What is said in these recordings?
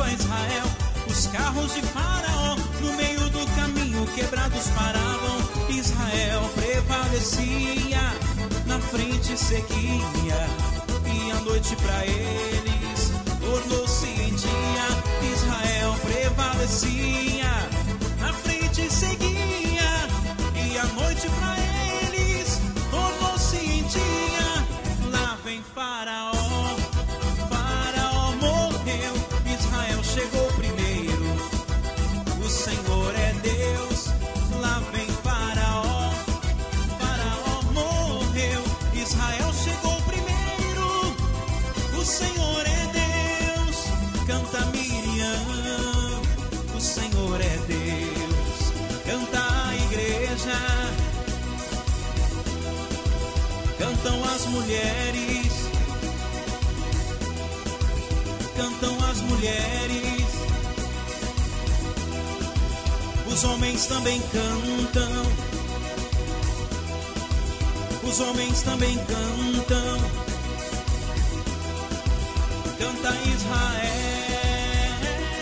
a Israel. Os carros de Faraó no meio do caminho quebrados paravam. Israel prevalecia, na frente seguia, e a noite pra eles tornou-se em dia. Israel prevalecia, na frente seguia, e a noite pra eles tornou-se em dia. Lá vem Faraó, Faraó morreu, Israel chegou primeiro. O Senhor é Deus. Lá vem Faraó, Faraó morreu, Israel chegou primeiro. O Senhor é Deus. Canta Miriam, o Senhor é Deus. Canta a igreja, cantam as mulheres, cantam as mulheres. Os homens também cantam, os homens também cantam. Canta Israel,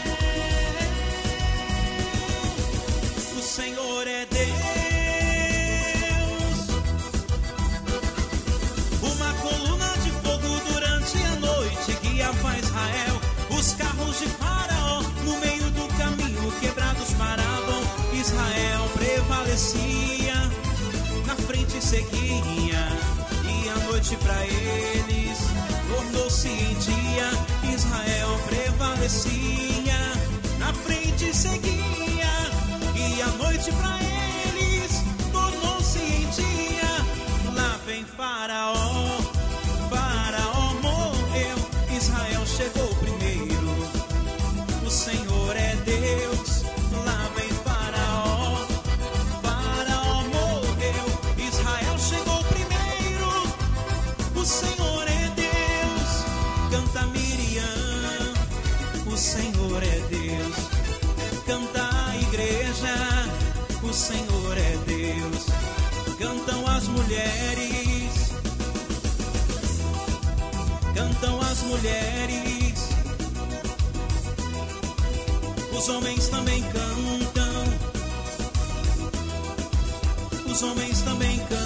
o Senhor é Deus. Uma coluna de fogo durante a noite guiava Israel. Os carros de Faraó no meio do caminho quebrados paravam. Israel prevalecia, na frente seguia, e a noite pra eles tornou-se em dia. Israel prevalecia, na frente seguia, e a noite pra eles tornou-se em dia. Lá vem Faraó, Faraó morreu, Israel chegou primeiro. O Senhor é Deus. Lá vem Faraó, Faraó morreu, Israel chegou primeiro. O Senhor é Deus. Canta Miriam, o Senhor é Deus. Canta a igreja, o Senhor é Deus. Cantam as mulheres, cantam as mulheres. Os homens também cantam, os homens também cantam.